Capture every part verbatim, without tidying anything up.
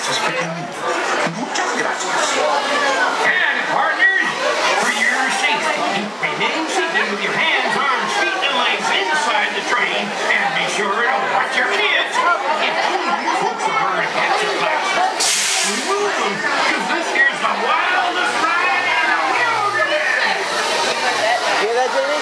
Muchas gracias. And partners, for your safety, remain seated with your hands, arms, feet, and legs inside the train, and be sure to watch your kids. If only you folks are wearing hats and glasses, remove them, because this here's the wildest ride in the wilderness. Hear that, Jamie?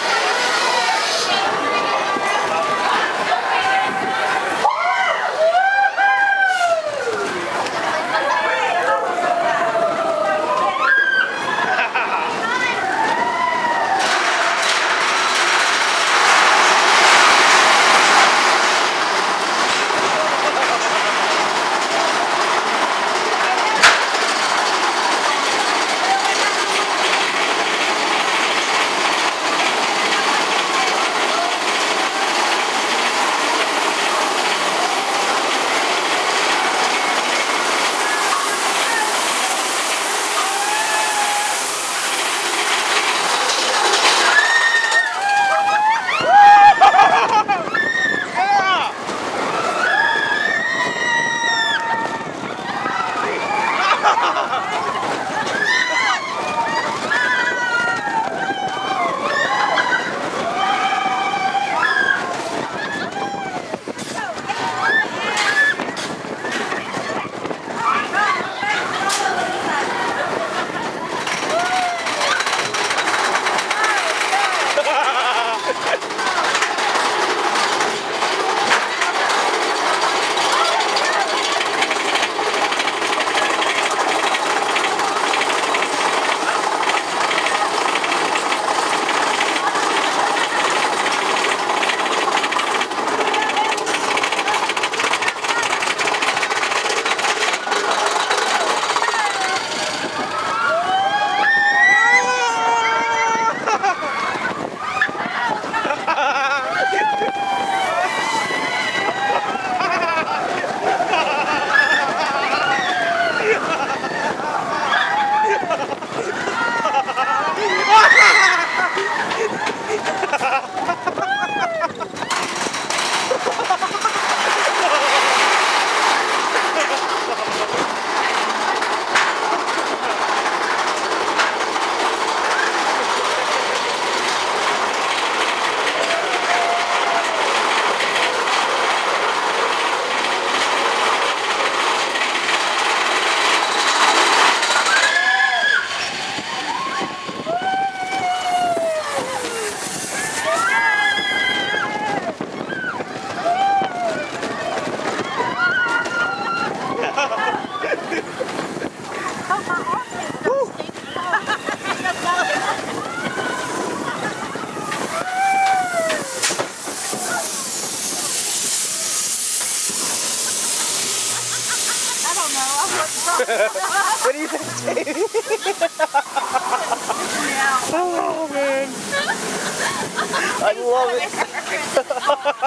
What do you think, Jamie? Oh man, I love it.